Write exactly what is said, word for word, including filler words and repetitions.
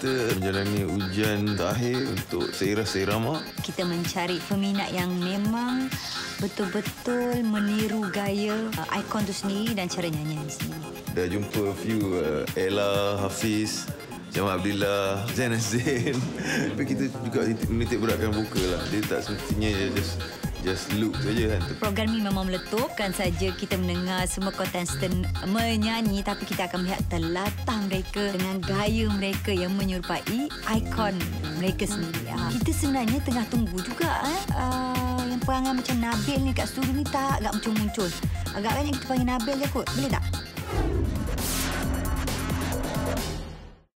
kita menjalani ujian terakhir untuk seirama-seirama. Kita mencari peminat yang memang betul-betul meniru gaya uh, ikon tu sendiri dan cara nyanyian sendiri. Dah jumpa few uh, Ella, Hafiz, Jamal Abdillah, Zain Azin. Tapi kita juga menitik beratkan vokal lah. Dia tak semestinya just just look saja kan. Program ini memang meletup, kan saja kita mendengar semua kontestan menyanyi, tapi kita akan melihat telatah mereka dengan gaya mereka yang menyerupai ikon mereka sendiri. Ha. Kita sebenarnya tengah tunggu juga eh, uh, yang perangai macam Nabil ni kat studio ni tak agak muncul-muncul. Agak banyak kita panggil Nabil je kot. Boleh tak?